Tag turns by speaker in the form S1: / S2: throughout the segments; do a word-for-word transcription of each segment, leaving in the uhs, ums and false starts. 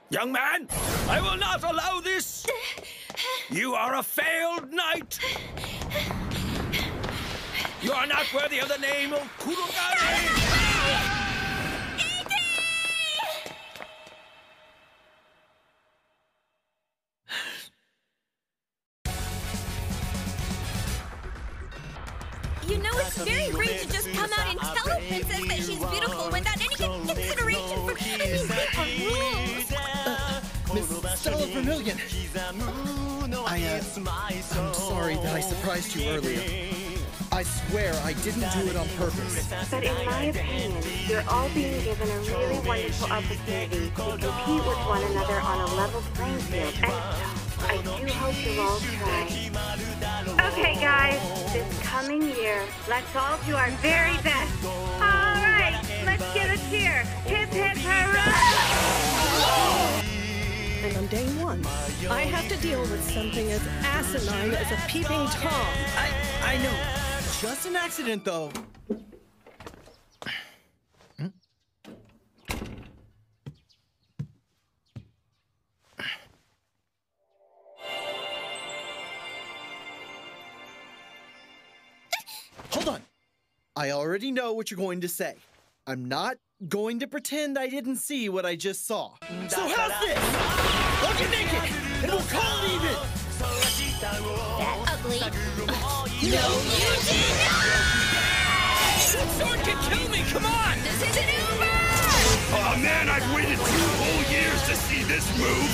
S1: Young man, I will not allow this! You are a failed knight! You are not worthy of the name of Kurogane!
S2: You know, it's very rude to just come out and tell a princess that she's beautiful without any consideration for... I mean, there are rules.
S3: Uh, Miss Stella Vermillion. I, uh, I'm sorry that I surprised you earlier. I swear I didn't do it on purpose.
S4: But in my opinion, you're all being given a really wonderful opportunity to compete with one another on a level playing field. And so, I do hope you'll all try. Okay, guys, this coming year, let's all do our very best. All right, let's give a cheer. Hip, hip, hooray!
S5: And on day one, I have to deal with something as asinine as a peeping Tom.
S3: I, I know. Just an accident, though. Hold on. I already know what you're going to say. I'm not going to pretend I didn't see what I just saw. So how's this? I'll get naked, and we'll call it even!
S2: That ugly. No, you did not!
S1: Sword can kill me, come on!
S2: This isn't Uber!
S6: Oh man, I've waited two whole years to see this move!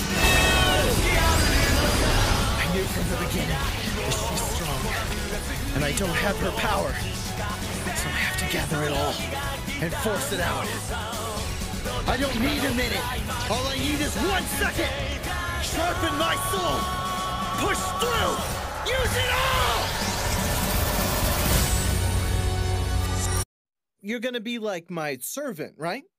S3: I knew from the beginning that she's strong, and I don't have her power. So I have to gather it all and force it out. I don't need a minute. All I need is one second. Sharpen my soul. Push through. Use it all. You're gonna be like my servant, right?